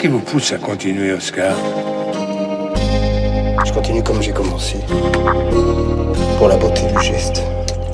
qui vous pousse à continuer, Oscar? Je continue comme j'ai commencé. Pour la beauté du geste.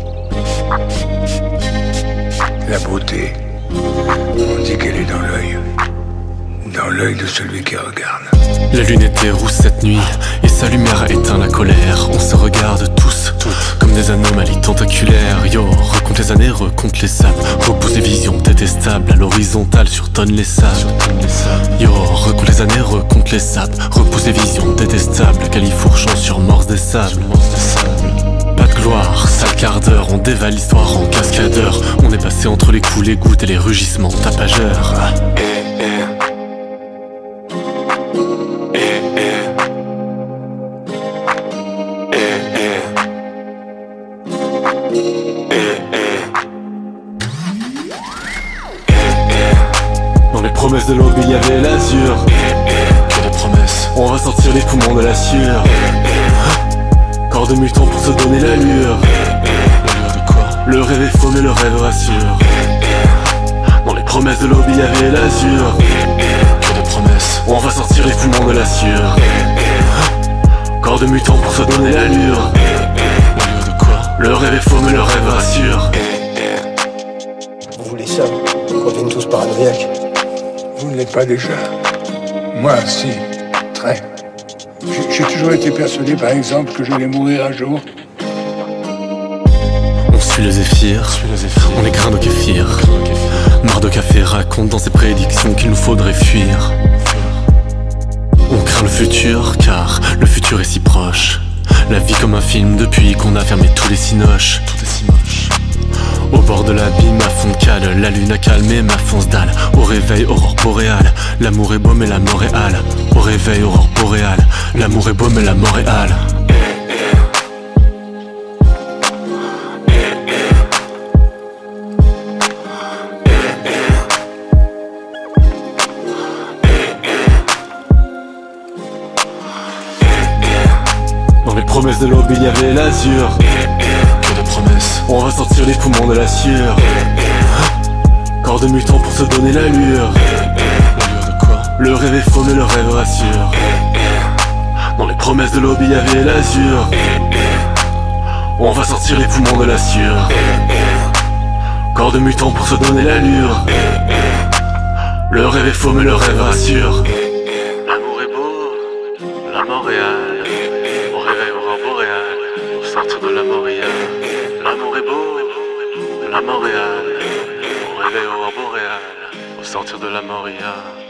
La beauté, on dit qu'elle est dans l'œil. Dans l'œil de celui qui regarde. La lune était rousse cette nuit, et sa lumière a éteint la colère. On se regarde tous, comme des anomalies tentaculaires. Yo, recompte les années, recompte les sables. Repousse les visions détestables, à l'horizontale surtonne les sables. Yo, recompte les années, recompte les sables. Repousse les visions détestables, califourchons sur morse des sables. Pas de gloire, sale quart d'heure, on dévale l'histoire en cascadeur. On est passé entre les coups, les gouttes et les rugissements tapageurs. Dans les promesses de l'aube il y avait l'azur. Que de promesses. On va sortir les poumons de la sueur. Corps de mutant pour se donner l'allure. L'allure de quoi? Le rêve est faux mais le rêve rassure. Dans les promesses de l'aube il y avait l'azur. Que de promesses. On va sortir les poumons de la sueur. Corps de mutant pour se donner l'allure. L'allure de quoi? Le rêve est faux mais le rêve rassure. Vous voulez ça? Qu'on devienne tous paranoïaques? Vous ne l'êtes pas déjà. Moi, si. Très. J'ai toujours été persuadé, par exemple, que j'allais mourir un jour. On suit le zéphyr, on est grain de kéfir. Marre de café raconte dans ses prédictions qu'il nous faudrait fuir. On craint le futur, car le futur est si proche. La vie comme un film depuis qu'on a fermé tous les cinoches. Tout est si moche. Au bord de l'abîme, à fond de cale, la lune a calmé ma fonce dalle. Au réveil, aurore boréale, l'amour est beau mais la mort est hâle. Au réveil, aurore boréale, l'amour est beau mais la mort est hâle. Dans les promesses de l'aube il y avait l'azur. Que de promesses. On va sortir les poumons de la sueur. Corps de mutant pour se donner l'allure. L'allure de quoi? Le rêve est faux mais le rêve rassure. Dans les promesses de l'aube il y avait l'azur. On va sortir les poumons de la sueur. Corps de mutant pour se donner l'allure. Le rêve est faux mais le rêve rassure. L'amour est beau, la mort est hâle. Au réveil aurore boréale, au centre de la moria. L'amour est beau, la mort est hâle. Au réveil aurore boréale, au sortir de la moria.